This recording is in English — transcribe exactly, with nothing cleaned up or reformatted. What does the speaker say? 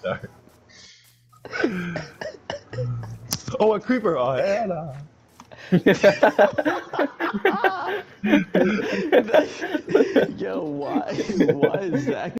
start. Oh, a creeper! Oh, hell no. Yo, why? Why is Zach